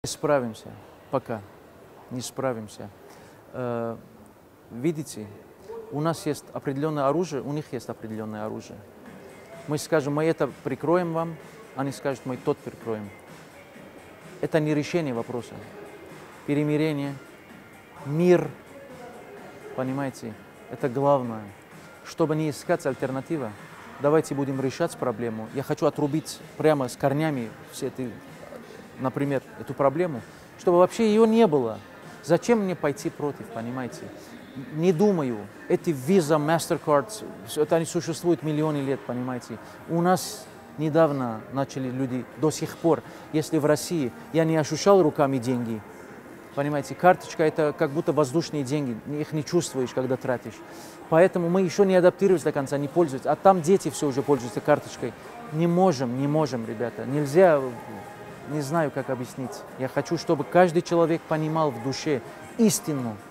Не справимся, пока не справимся. Видите, у нас есть определенное оружие, у них есть определенное оружие. Мы скажем, мы это прикроем вам, они скажут, мы тот прикроем. Это не решение вопроса. Перемирение, мир, понимаете, это главное. Чтобы не искать альтернативу, давайте будем решать проблему. Я хочу отрубить прямо с корнями все эти, например, эту проблему, чтобы вообще ее не было. Зачем мне пойти против, понимаете? Не думаю. Эти Visa, MasterCard, это они существуют миллионы лет, понимаете? У нас недавно начали люди, до сих пор, если в России я не ощущал руками деньги, понимаете, карточка это как будто воздушные деньги, их не чувствуешь, когда тратишь. Поэтому мы еще не адаптировались до конца, не пользуемся. А там дети все уже пользуются карточкой. Не можем, ребята. Нельзя, не знаю, как объяснить. Я хочу, чтобы каждый человек понимал в душе истину.